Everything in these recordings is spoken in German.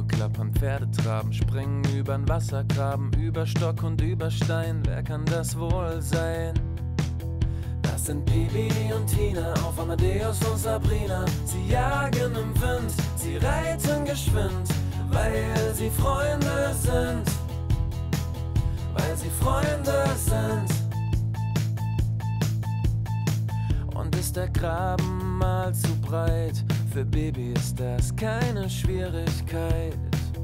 Hufe klappern, Pferde traben, springen übern Wassergraben, über Stock und über Stein. Wer kann das wohl sein? Das sind Bibi und Tina auf Amadeus und Sabrina. Sie jagen im Wind, sie reiten geschwind, weil sie Freunde sind. Weil sie Freunde sind. Und ist der Graben mal zu breit, für Bibi ist das keine Schwierigkeit.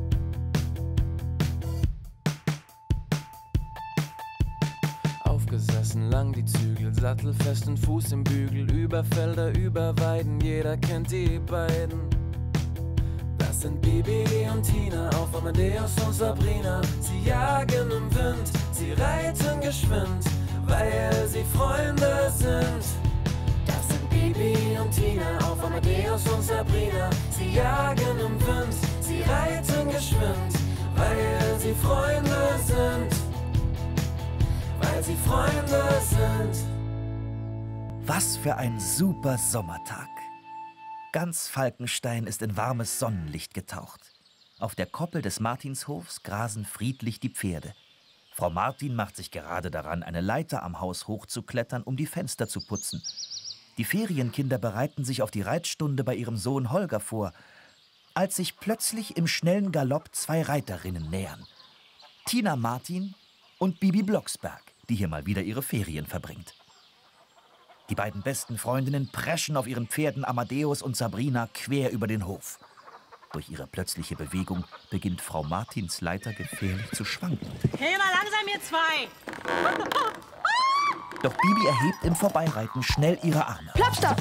Aufgesessen lang die Zügel, sattelfest und Fuß im Bügel, über Felder, über Weiden, jeder kennt die beiden. Das sind Bibi und Tina auf Amadeus und Sabrina. Sie jagen im Wind, sie reiten geschwind, weil sie Freunde sind. Das sind Bibi und Tina auf Amadeus und Sabrina. Sie jagen im Wind, sie reiten geschwind, weil sie Freunde sind. Weil sie Freunde sind. Was für ein super Sommertag. Ganz Falkenstein ist in warmes Sonnenlicht getaucht. Auf der Koppel des Martinshofs grasen friedlich die Pferde. Frau Martin macht sich gerade daran, eine Leiter am Haus hochzuklettern, um die Fenster zu putzen. Die Ferienkinder bereiten sich auf die Reitstunde bei ihrem Sohn Holger vor, als sich plötzlich im schnellen Galopp zwei Reiterinnen nähern. Tina Martin und Bibi Blocksberg, die hier mal wieder ihre Ferien verbringt. Die beiden besten Freundinnen preschen auf ihren Pferden Amadeus und Sabrina quer über den Hof. Durch ihre plötzliche Bewegung beginnt Frau Martins Leiter gefährlich zu schwanken. Hey, mal langsam, ihr zwei! Doch Bibi erhebt im Vorbeireiten schnell ihre Arme. Platzstopp!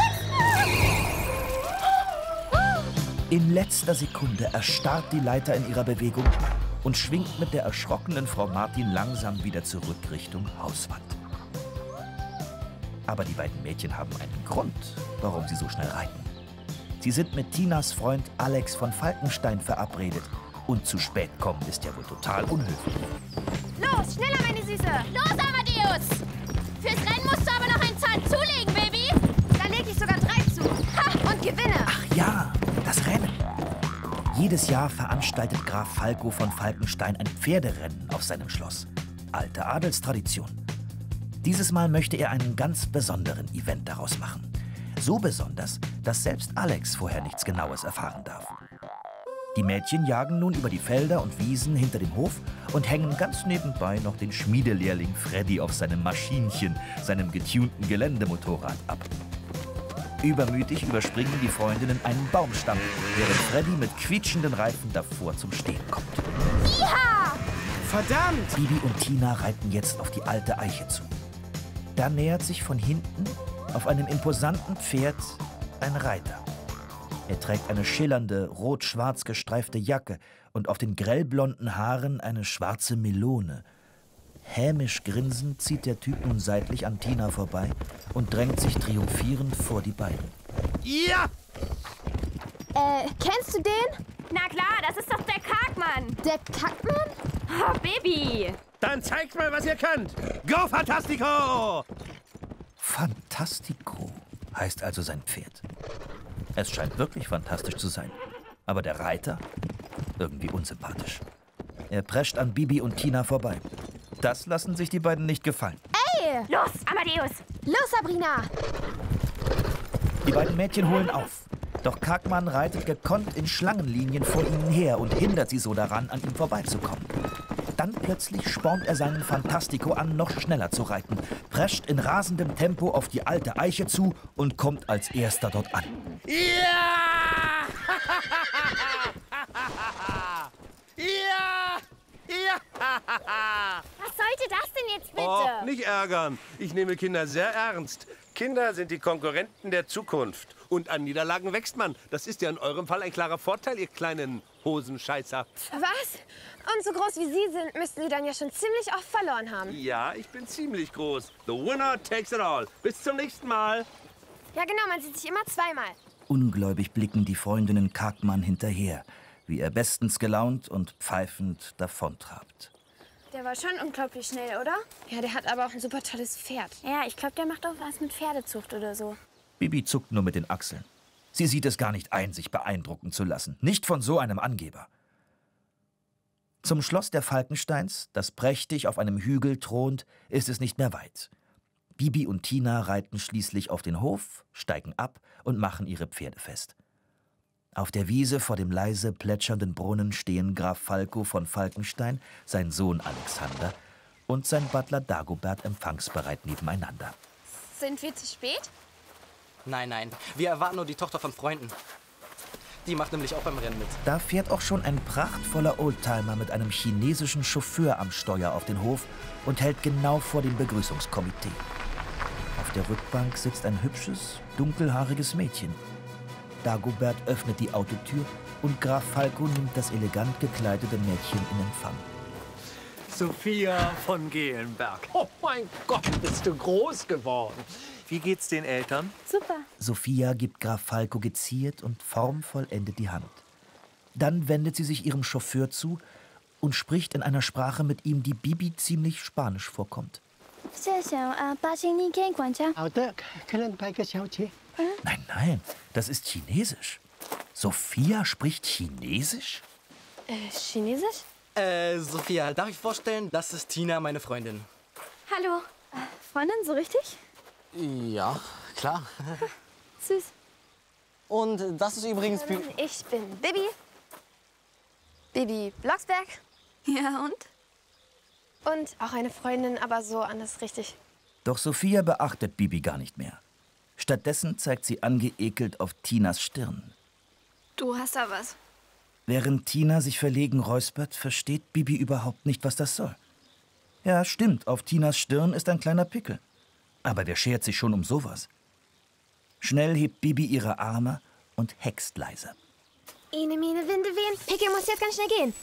In letzter Sekunde erstarrt die Leiter in ihrer Bewegung und schwingt mit der erschrockenen Frau Martin langsam wieder zurück Richtung Hauswand. Aber die beiden Mädchen haben einen Grund, warum sie so schnell reiten. Sie sind mit Tinas Freund Alex von Falkenstein verabredet. Und zu spät kommen ist ja wohl total unhöflich. Los, schneller, meine Süße! Los, Amadeus! Fürs Rennen musst du aber noch einen Zahn zulegen, Baby! Da leg ich sogar 3 zu. Ha, und gewinne! Ach ja, das Rennen. Jedes Jahr veranstaltet Graf Falco von Falkenstein ein Pferderennen auf seinem Schloss. Alte Adelstradition. Dieses Mal möchte er einen ganz besonderen Event daraus machen. So besonders, dass selbst Alex vorher nichts Genaues erfahren darf. Die Mädchen jagen nun über die Felder und Wiesen hinter dem Hof und hängen ganz nebenbei noch den Schmiedelehrling Freddy auf seinem Maschinchen, seinem getunten Geländemotorrad ab. Übermütig überspringen die Freundinnen einen Baumstamm, während Freddy mit quietschenden Reifen davor zum Stehen kommt. Iha! Verdammt! Bibi und Tina reiten jetzt auf die alte Eiche zu. Da nähert sich von hinten auf einem imposanten Pferd ein Reiter. Er trägt eine schillernde, rot-schwarz gestreifte Jacke und auf den grellblonden Haaren eine schwarze Melone. Hämisch grinsend zieht der Typ nun seitlich an Tina vorbei und drängt sich triumphierend vor die beiden. Ja! Kennst du den? Na klar, das ist doch der Kargmann. Der Kackmann? Oh, Baby. Dann zeigt mal, was ihr könnt. Go Fantastico! Fantastico heißt also sein Pferd. Es scheint wirklich fantastisch zu sein. Aber der Reiter? Irgendwie unsympathisch. Er prescht an Bibi und Tina vorbei. Das lassen sich die beiden nicht gefallen. Ey! Los, Amadeus. Los, Sabrina! Die beiden Mädchen holen auf. Doch Kargmann reitet gekonnt in Schlangenlinien vor ihnen her und hindert sie so daran, an ihm vorbeizukommen. Dann plötzlich spornt er seinen Fantastico an, noch schneller zu reiten, prescht in rasendem Tempo auf die alte Eiche zu und kommt als erster dort an. Ja! Ja! Ja! Was sollte das denn jetzt bitte? Oh, nicht ärgern. Ich nehme Kinder sehr ernst. Kinder sind die Konkurrenten der Zukunft. Und an Niederlagen wächst man. Das ist ja in eurem Fall ein klarer Vorteil, ihr kleinen Hosenscheißer. Was? Und so groß wie Sie sind, müssten Sie dann ja schon ziemlich oft verloren haben. Ja, ich bin ziemlich groß. The winner takes it all. Bis zum nächsten Mal. Ja genau, man sieht sich immer zweimal. Ungläubig blicken die Freundinnen Kargmann hinterher, wie er bestens gelaunt und pfeifend davontrabt. Der war schon unglaublich schnell, oder? Ja, der hat aber auch ein super tolles Pferd. Ja, ich glaube, der macht auch was mit Pferdezucht oder so. Bibi zuckt nur mit den Achseln. Sie sieht es gar nicht ein, sich beeindrucken zu lassen. Nicht von so einem Angeber. Zum Schloss der Falkensteins, das prächtig auf einem Hügel thront, ist es nicht mehr weit. Bibi und Tina reiten schließlich auf den Hof, steigen ab und machen ihre Pferde fest. Auf der Wiese vor dem leise plätschernden Brunnen stehen Graf Falco von Falkenstein, sein Sohn Alexander und sein Butler Dagobert empfangsbereit nebeneinander. Sind wir zu spät? Nein, nein. Wir erwarten nur die Tochter von Freunden. Die macht nämlich auch beim Rennen mit. Da fährt auch schon ein prachtvoller Oldtimer mit einem chinesischen Chauffeur am Steuer auf den Hof und hält genau vor dem Begrüßungskomitee. Auf der Rückbank sitzt ein hübsches, dunkelhaariges Mädchen. Dagobert öffnet die Autotür und Graf Falco nimmt das elegant gekleidete Mädchen in Empfang. Sophia von Gelenberg. Oh mein Gott, bist du groß geworden. Wie geht's den Eltern? Super. Sophia gibt Graf Falco geziert und formvollendet die Hand. Dann wendet sie sich ihrem Chauffeur zu und spricht in einer Sprache mit ihm, die Bibi ziemlich spanisch vorkommt. Nein, nein, das ist Chinesisch. Sophia spricht Chinesisch? Chinesisch? Sophia, darf ich vorstellen, das ist Tina, meine Freundin. Hallo. Freundin, so richtig? Ja, klar. Süß. Und das ist übrigens... Ich bin Bibi. Bibi Blocksberg. Ja, und? Und auch eine Freundin, aber so anders richtig. Doch Sophia beachtet Bibi gar nicht mehr. Stattdessen zeigt sie angeekelt auf Tinas Stirn. Du hast da was. Während Tina sich verlegen räuspert, versteht Bibi überhaupt nicht, was das soll. Ja, stimmt, auf Tinas Stirn ist ein kleiner Pickel. Aber wer schert sich schon um sowas? Schnell hebt Bibi ihre Arme und hext leise. Ene, mene, winde, wehen. Pickel muss jetzt ganz schnell gehen.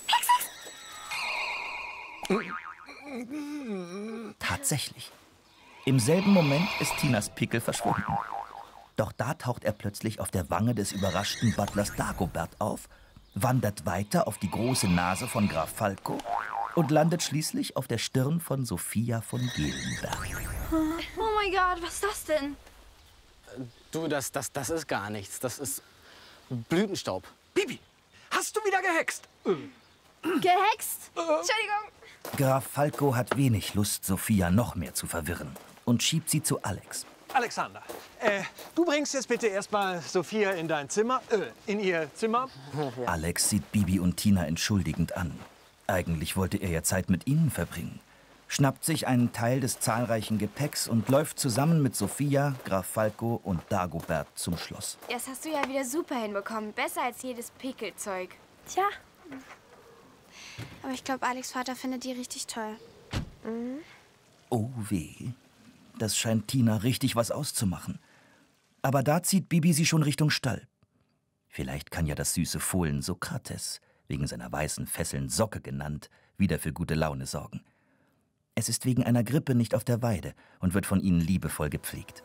Hex! Tatsächlich. Im selben Moment ist Tinas Pickel verschwunden. Doch da taucht er plötzlich auf der Wange des überraschten Butlers Dagobert auf, wandert weiter auf die große Nase von Graf Falco und landet schließlich auf der Stirn von Sophia von Gelenberg. Oh mein Gott, was ist das denn? Du, das ist gar nichts. Das ist Blütenstaub. Bibi, hast du wieder gehext? Gehext? Entschuldigung. Graf Falco hat wenig Lust, Sophia noch mehr zu verwirren und schiebt sie zu Alex. Alexander, du bringst jetzt bitte erstmal Sophia in dein Zimmer, in ihr Zimmer. Alex sieht Bibi und Tina entschuldigend an. Eigentlich wollte er ja Zeit mit ihnen verbringen. Schnappt sich einen Teil des zahlreichen Gepäcks und läuft zusammen mit Sophia, Graf Falco und Dagobert zum Schloss. Das hast du ja wieder super hinbekommen. Besser als jedes Pickelzeug. Tja. Aber ich glaube, Alex' Vater findet die richtig toll. Oh weh, das scheint Tina richtig was auszumachen. Aber da zieht Bibi sie schon Richtung Stall. Vielleicht kann ja das süße Fohlen Sokrates, wegen seiner weißen Fesseln Socke genannt, wieder für gute Laune sorgen. Es ist wegen einer Grippe nicht auf der Weide und wird von ihnen liebevoll gepflegt.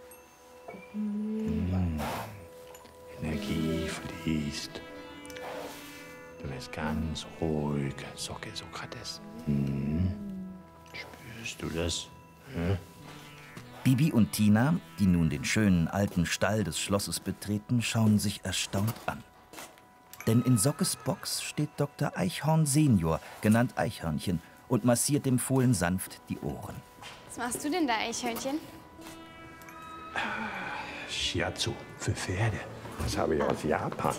Energie fließt. Du bist ganz ruhig, Socke Sokrates. Spürst du das? Bibi und Tina, die nun den schönen alten Stall des Schlosses betreten, schauen sich erstaunt an. Denn in Sockes Box steht Dr. Eichhorn Senior, genannt Eichhörnchen, und massiert dem Fohlen sanft die Ohren. Was machst du denn da, Eichhörnchen? Shiatsu für Pferde. Das habe ich aus Japan.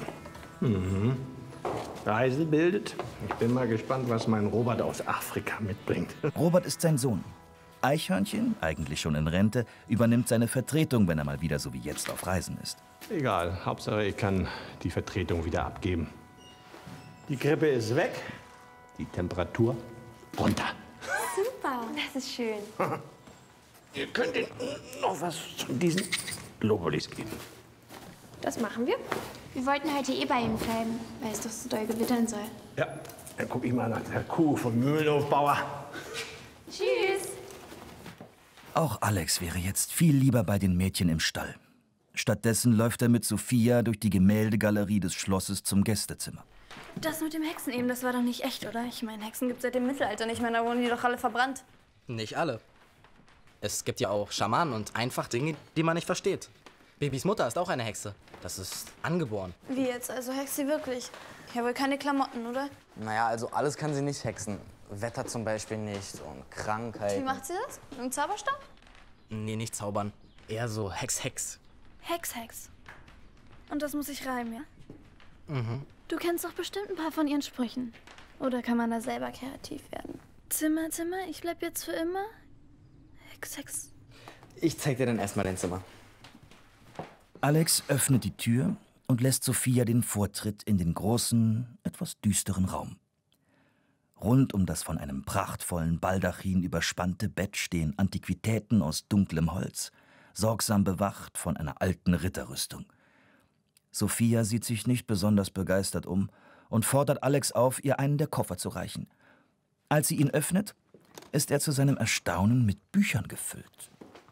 Reise bildet. Ich bin mal gespannt, was mein Robert aus Afrika mitbringt. Robert ist sein Sohn. Eichhörnchen, eigentlich schon in Rente, übernimmt seine Vertretung, wenn er mal wieder so wie jetzt auf Reisen ist. Egal, Hauptsache ich kann die Vertretung wieder abgeben. Die Grippe ist weg, die Temperatur runter. Super. Das ist schön. Ihr könnt Ihnen noch was von diesen Globulis geben. Das machen wir. Wir wollten heute eh bei ihm bleiben, weil es doch so doll gewittern soll. Ja, dann guck ich mal nach der Kuh vom Mühlenhofbauer. Tschüss. Auch Alex wäre jetzt viel lieber bei den Mädchen im Stall. Stattdessen läuft er mit Sophia durch die Gemäldegalerie des Schlosses zum Gästezimmer. Das mit dem Hexen eben, das war doch nicht echt, oder? Ich meine, Hexen gibt's seit dem Mittelalter nicht mehr, da wurden die doch alle verbrannt. Nicht alle. Es gibt ja auch Schamanen und einfach Dinge, die man nicht versteht. Babys Mutter ist auch eine Hexe. Das ist angeboren. Wie jetzt? Also hext sie wirklich? Ja, wohl keine Klamotten, oder? Naja, also alles kann sie nicht hexen. Wetter zum Beispiel nicht und Krankheiten. Wie macht sie das? Mit einem Zauberstab? Nee, nicht zaubern. Eher so Hex. Hex. Und das muss ich reimen, ja? Mhm. Du kennst doch bestimmt ein paar von ihren Sprüchen. Oder kann man da selber kreativ werden? Zimmer, ich bleib jetzt für immer. Hex. Ich zeig dir dann erstmal dein Zimmer. Alex öffnet die Tür und lässt Sophia den Vortritt in den großen, etwas düsteren Raum. Rund um das von einem prachtvollen Baldachin überspannte Bett stehen Antiquitäten aus dunklem Holz, sorgsam bewacht von einer alten Ritterrüstung. Sophia sieht sich nicht besonders begeistert um und fordert Alex auf, ihr einen der Koffer zu reichen. Als sie ihn öffnet, ist er zu seinem Erstaunen mit Büchern gefüllt.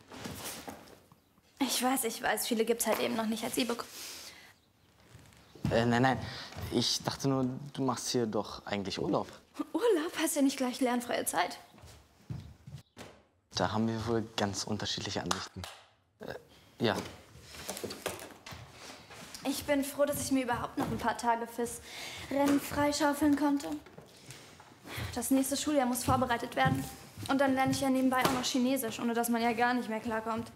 Ich weiß, viele gibt's halt eben noch nicht als E-Book. Nein. Ich dachte nur, du machst hier doch eigentlich Urlaub. Urlaub? Hast ja nicht gleich lernfreie Zeit. Da haben wir wohl ganz unterschiedliche Ansichten. Ja. Ich bin froh, dass ich mir überhaupt noch ein paar Tage fürs Rennen freischaufeln konnte. Das nächste Schuljahr muss vorbereitet werden. Und dann lerne ich ja nebenbei auch noch Chinesisch, ohne dass man ja gar nicht mehr klarkommt.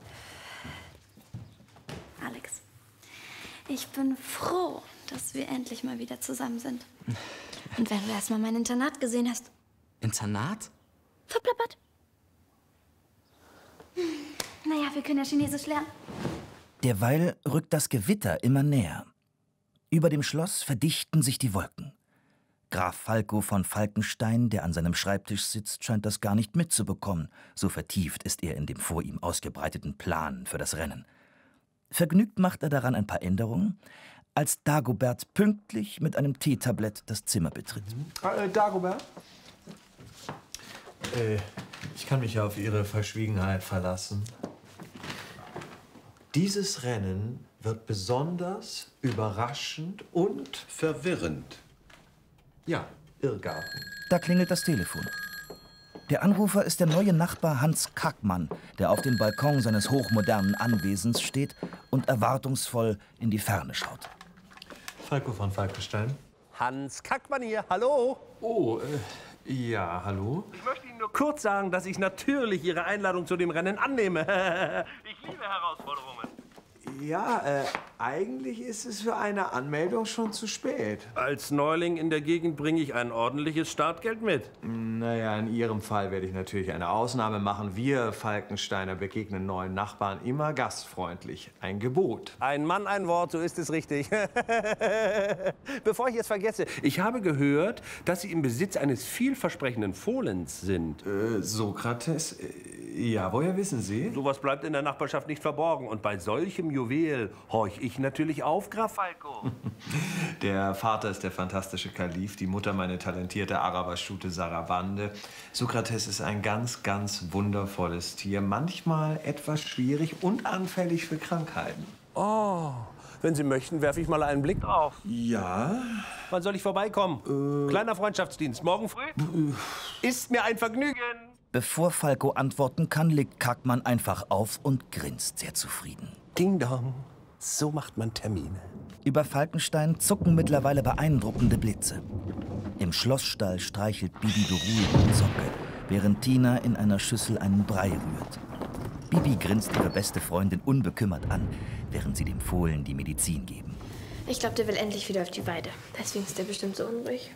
Alex, ich bin froh, dass wir endlich mal wieder zusammen sind. Und wenn du erst mal mein Internat gesehen hast. Internat? Verplappert. Naja, wir können ja Chinesisch lernen. Derweil rückt das Gewitter immer näher. Über dem Schloss verdichten sich die Wolken. Graf Falco von Falkenstein, der an seinem Schreibtisch sitzt, scheint das gar nicht mitzubekommen. So vertieft ist er in dem vor ihm ausgebreiteten Plan für das Rennen. Vergnügt macht er daran ein paar Änderungen, als Dagobert pünktlich mit einem Teetablett das Zimmer betritt. Dagobert? Ich kann mich auf Ihre Verschwiegenheit verlassen. Dieses Rennen wird besonders überraschend und verwirrend. Ja, Irrgarten. Da klingelt das Telefon. Der Anrufer ist der neue Nachbar Hans Kackmann, der auf dem Balkon seines hochmodernen Anwesens steht und erwartungsvoll in die Ferne schaut. Falco von Falkenstein. Hans Kackmann hier, hallo. Oh, ja, hallo. Ich möchte Ihnen nur kurz sagen, dass ich natürlich Ihre Einladung zu dem Rennen annehme. Ich liebe Herausforderungen. Ja, eigentlich ist es für eine Anmeldung schon zu spät. Als Neuling in der Gegend bringe ich ein ordentliches Startgeld mit. Naja, in Ihrem Fall werde ich natürlich eine Ausnahme machen. Wir Falkensteiner begegnen neuen Nachbarn immer gastfreundlich. Ein Gebot. Ein Mann, ein Wort, so ist es richtig. Bevor ich es vergesse, ich habe gehört, dass Sie im Besitz eines vielversprechenden Fohlens sind. Sokrates? Ja, woher wissen Sie? Sowas bleibt in der Nachbarschaft nicht verborgen. Und bei solchem Juwel horch ich natürlich auf, Graf Falco. Der Vater ist der fantastische Kalif, die Mutter meine talentierte Araberstute Sarabande. Sokrates ist ein ganz, ganz wundervolles Tier. Manchmal etwas schwierig und anfällig für Krankheiten. Oh, wenn Sie möchten, werfe ich mal einen Blick drauf. Ja? Wann soll ich vorbeikommen? Kleiner Freundschaftsdienst, morgen früh? Ist mir ein Vergnügen. Bevor Falco antworten kann, legt Kackmann einfach auf und grinst sehr zufrieden. Ding dong, so macht man Termine. Über Falkenstein zucken mittlerweile beeindruckende Blitze. Im Schlossstall streichelt Bibi beruhigend Socke, während Tina in einer Schüssel einen Brei rührt. Bibi grinst ihre beste Freundin unbekümmert an, während sie dem Fohlen die Medizin geben. Ich glaube, der will endlich wieder auf die Weide. Deswegen ist der bestimmt so unruhig.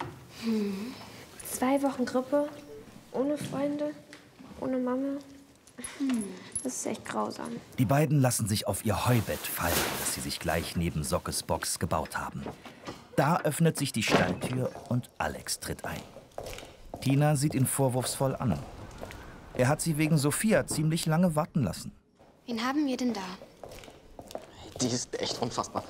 2 Wochen Grippe, ohne Freunde, ohne Mama. Das ist echt grausam. Die beiden lassen sich auf ihr Heubett fallen, das sie sich gleich neben Sockes Box gebaut haben. Da öffnet sich die Stalltür und Alex tritt ein. Tina sieht ihn vorwurfsvoll an. Er hat sie wegen Sophia ziemlich lange warten lassen. Wen haben wir denn da? Die ist echt unfassbar.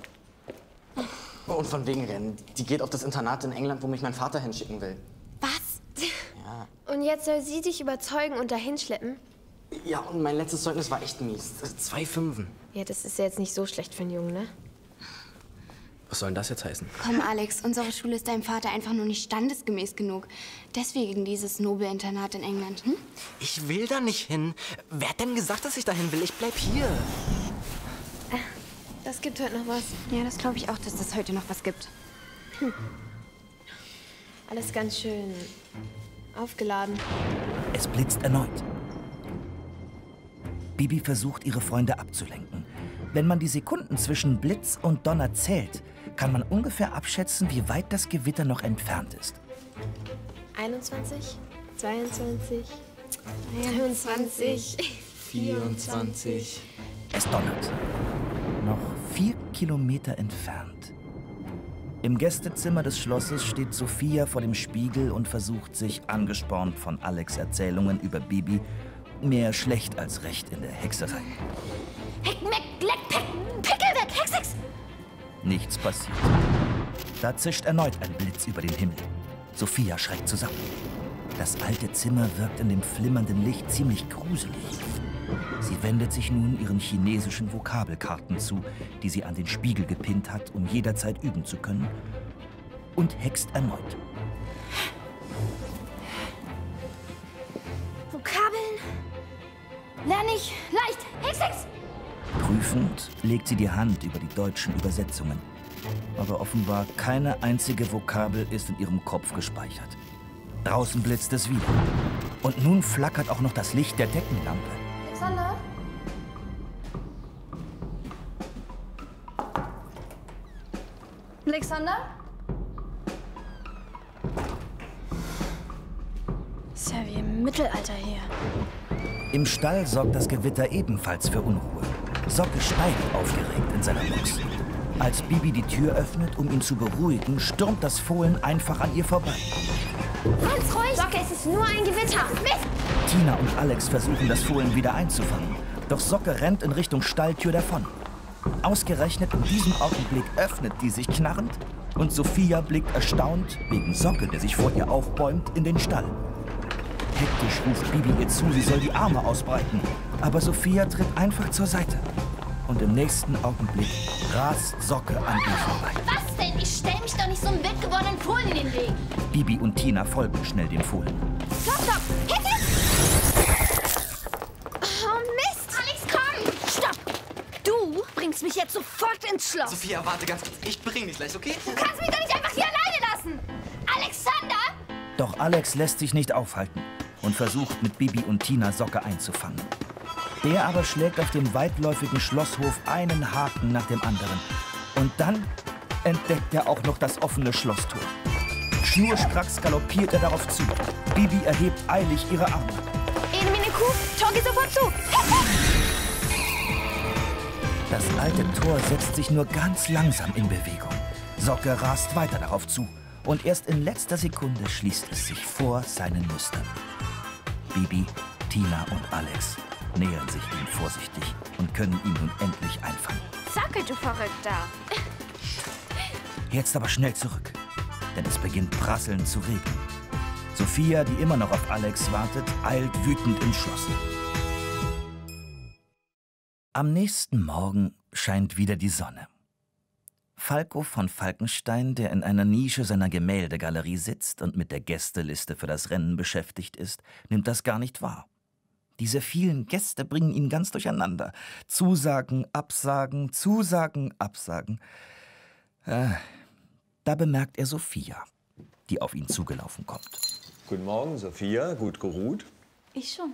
Und von wegen Rennen. Die geht auf das Internat in England, wo mich mein Vater hinschicken will. Was? Ja. Und jetzt soll sie dich überzeugen und dahin schleppen? Ja, und mein letztes Zeugnis war echt mies. 2 Fünfen. Ja, das ist ja jetzt nicht so schlecht für einen Jungen, ne? Was soll denn das jetzt heißen? Komm, Alex, unsere Schule ist deinem Vater einfach nur nicht standesgemäß genug. Deswegen dieses noble Internat in England, hm? Ich will da nicht hin. Wer hat denn gesagt, dass ich dahin will? Ich bleib hier. Das gibt heute noch was. Ja, das glaube ich auch, dass das heute noch was gibt. Alles ganz schön aufgeladen. Es blitzt erneut. Bibi versucht, ihre Freunde abzulenken. Wenn man die Sekunden zwischen Blitz und Donner zählt, kann man ungefähr abschätzen, wie weit das Gewitter noch entfernt ist. 21, 22, 23, 24. Es donnert. Noch 4 Kilometer entfernt. Im Gästezimmer des Schlosses steht Sophia vor dem Spiegel und versucht sich, angespornt von Alex' Erzählungen über Bibi, mehr schlecht als recht in der Hexerei. Pickel weg, Hex! Nichts passiert. Da zischt erneut ein Blitz über den Himmel. Sophia schreckt zusammen. Das alte Zimmer wirkt in dem flimmernden Licht ziemlich gruselig. Sie wendet sich nun ihren chinesischen Vokabelkarten zu, die sie an den Spiegel gepinnt hat, um jederzeit üben zu können, und hext erneut. Vokabeln lerne ich leicht. Hex! Prüfend legt sie die Hand über die deutschen Übersetzungen. Aber offenbar keine einzige Vokabel ist in ihrem Kopf gespeichert. Draußen blitzt es wieder. Und nun flackert auch noch das Licht der Deckenlampe. Alexander? Alexander? Ist ja wie im Mittelalter hier. Im Stall sorgt das Gewitter ebenfalls für Unruhe. Socke steigt aufgeregt in seiner Box. Als Bibi die Tür öffnet, um ihn zu beruhigen, stürmt das Fohlen einfach an ihr vorbei. Ganz ruhig! Socke, es ist nur ein Gewitter! Mist! Tina und Alex versuchen, das Fohlen wieder einzufangen. Doch Socke rennt in Richtung Stalltür davon. Ausgerechnet in diesem Augenblick öffnet die sich knarrend und Sophia blickt erstaunt, wegen Socke, der sich vor ihr aufbäumt, in den Stall. Hektisch ruft Bibi ihr zu, sie soll die Arme ausbreiten. Aber Sophia tritt einfach zur Seite. Und im nächsten Augenblick rast Socke an ihr vorbei. Was denn? Ich stell mich doch nicht so einem wild gewordenen Fohlen in den Weg. Bibi und Tina folgen schnell dem Fohlen. Stopp! Oh Mist! Alex, komm! Stopp! Du bringst mich jetzt sofort ins Schloss. Sophia, warte ganz kurz. Ich bring dich gleich, okay? Du kannst mich doch nicht einfach hier alleine lassen! Alexander! Doch Alex lässt sich nicht aufhalten und versucht, mit Bibi und Tina Socke einzufangen. Der aber schlägt auf dem weitläufigen Schlosshof einen Haken nach dem anderen. Und dann entdeckt er auch noch das offene Schlosstor. Schnurstracks galoppiert er darauf zu. Bibi erhebt eilig ihre Arme. Ene meine Kuh, Tor geht sofort zu! Das alte Tor setzt sich nur ganz langsam in Bewegung. Socke rast weiter darauf zu. Und erst in letzter Sekunde schließt es sich vor seinen Nüstern. Bibi, Tina und Alex nähern sich ihm vorsichtig und können ihn nun endlich einfangen. Socke, du Verrückter! Jetzt aber schnell zurück, denn es beginnt prasselnd zu regnen. Sophia, die immer noch auf Alex wartet, eilt wütend ins Schloss. Am nächsten Morgen scheint wieder die Sonne. Falco von Falkenstein, der in einer Nische seiner Gemäldegalerie sitzt und mit der Gästeliste für das Rennen beschäftigt ist, nimmt das gar nicht wahr. Diese vielen Gäste bringen ihn ganz durcheinander. Zusagen, Absagen, Zusagen, Absagen. Da bemerkt er Sophia, die auf ihn zugelaufen kommt. Guten Morgen, Sophia. Gut geruht? Ich schon.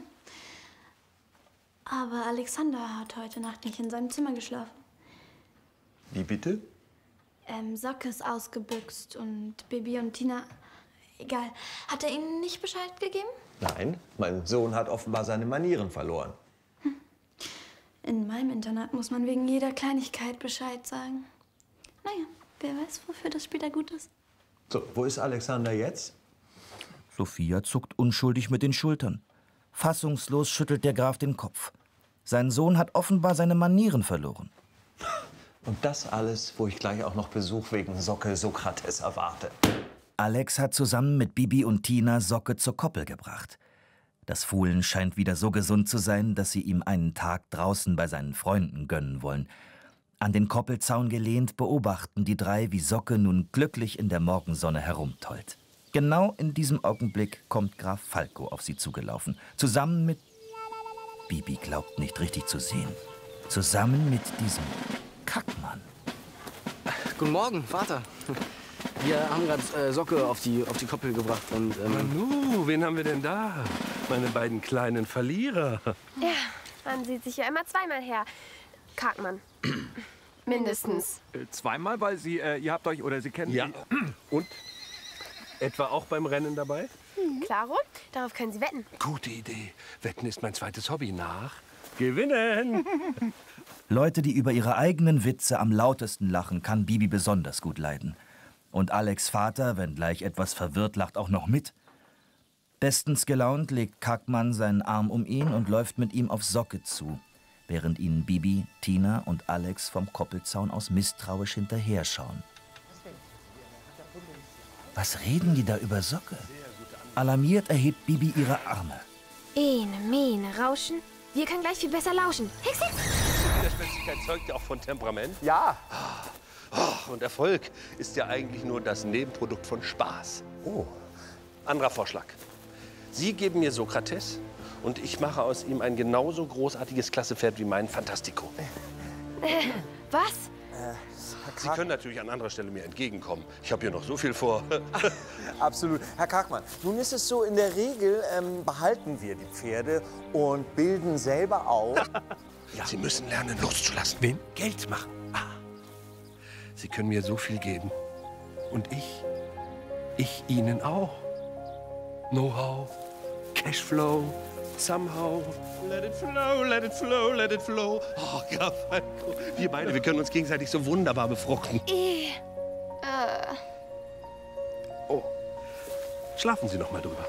Aber Alexander hat heute Nacht nicht in seinem Zimmer geschlafen. Wie bitte? Socke ist ausgebüxt und Bibi und Tina... Egal. Hat er Ihnen nicht Bescheid gegeben? Nein, mein Sohn hat offenbar seine Manieren verloren. In meinem Internat muss man wegen jeder Kleinigkeit Bescheid sagen. Naja, wer weiß, wofür das später gut ist. So, wo ist Alexander jetzt? Sophia zuckt unschuldig mit den Schultern. Fassungslos schüttelt der Graf den Kopf. Sein Sohn hat offenbar seine Manieren verloren. Und das alles, wo ich gleich auch noch Besuch wegen Socke Sokrates erwarte. Alex hat zusammen mit Bibi und Tina Socke zur Koppel gebracht. Das Fohlen scheint wieder so gesund zu sein, dass sie ihm einen Tag draußen bei seinen Freunden gönnen wollen. An den Koppelzaun gelehnt beobachten die drei, wie Socke nun glücklich in der Morgensonne herumtollt. Genau in diesem Augenblick kommt Graf Falco auf sie zugelaufen, zusammen mit... Bibi glaubt nicht richtig zu sehen. Zusammen mit diesem Kackmann. Guten Morgen, Vater. Wir haben gerade Socke auf die Koppel gebracht und... Manu, wen haben wir denn da? Meine beiden kleinen Verlierer. Ja, man sieht sich ja immer zweimal her. Kartmann. Mindestens. Zweimal, weil ihr habt euch, oder Sie kennen... Ja. Und? Etwa auch beim Rennen dabei? Klaro, darauf können Sie wetten. Gute Idee. Wetten ist mein zweites Hobby nach. Gewinnen! Leute, die über ihre eigenen Witze am lautesten lachen, kann Bibi besonders gut leiden. Und Alex' Vater, wenngleich etwas verwirrt, lacht auch noch mit. Bestens gelaunt legt Kackmann seinen Arm um ihn und läuft mit ihm auf Socke zu, während ihnen Bibi, Tina und Alex vom Koppelzaun aus misstrauisch hinterher schauen. Was reden die da über Socke? Alarmiert erhebt Bibi ihre Arme. Ene, mene, rauschen. Wir können gleich viel besser lauschen. Hex, hex! Widerspentigkeit zeugt ja auch von Temperament. Ja. Und Erfolg ist ja eigentlich nur das Nebenprodukt von Spaß. Oh. Anderer Vorschlag. Sie geben mir Sokrates und ich mache aus ihm ein genauso großartiges Klassepferd wie mein Fantastico. Was? Sie können natürlich an anderer Stelle mir entgegenkommen. Ich habe hier noch so viel vor. Absolut. Herr Karkmann, nun ist es so, in der Regel behalten wir die Pferde und bilden selber aus. Ja. Sie müssen lernen, loszulassen. Wen? Geld machen. Sie können mir so viel geben. Und ich Ihnen auch. Know-how, Cashflow, somehow. Let it flow, let it flow, let it flow. Oh, Graf Falco. Wir beide, wir können uns gegenseitig so wunderbar befruchten. Oh, schlafen Sie noch mal drüber.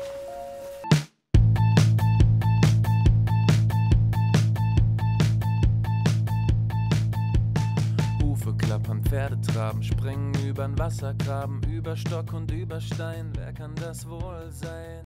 Hufe klappern, Pferde traben, springen übern Wassergraben, über Stock und über Stein. Wer kann das wohl sein?